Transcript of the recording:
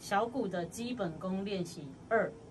小鼓的基本功练习2。